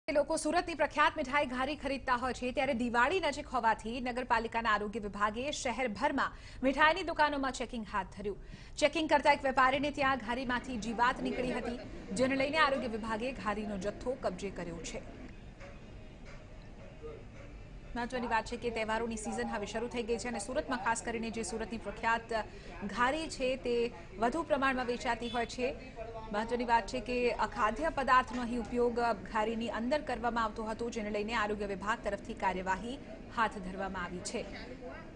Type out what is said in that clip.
લોકો સુરતની પ્રખ્યાત મીઠાઈ ઘારી ખરીદતા હોય છે ત્યારે દિવાળી નજીક હોવાથી નગરપાલિકાના આરોગ્ય વિભાગે શહેરભરમાં મીઠાઈની દુકાનોમાં ચેકિંગ હાથ ધર્યું। ચેકિંગ કરતા એક વેપારીને ત્યાં ઘારીમાંથી જીવાત નીકળી હતી, જેને લઈને આરોગ્ય વિભાગે ઘારીનો જથ્થો કબજે કર્યો છે। મહત્વની વાત છે કે તહેવારોની સિઝન હવે શરૂ થઈ ગઈ છે અને સુરતમાં ખાસ કરીને જે સુરતની પ્રખ્યાત ઘારી છે તે વધુ પ્રમાણમાં વેચાતી હોય છે। મહત્વની વાત છે કે અખાદ્ય પદાર્થનો અહીં ઉપયોગ ઘારીની અંદર કરવામાં આવતો હતો, જેને લઈને આરોગ્ય વિભાગ તરફથી કાર્યવાહી હાથ ધરવામાં આવી છે।